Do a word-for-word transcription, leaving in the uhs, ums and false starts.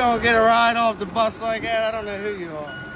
don't get a ride off the bus like that, I don't know who you are.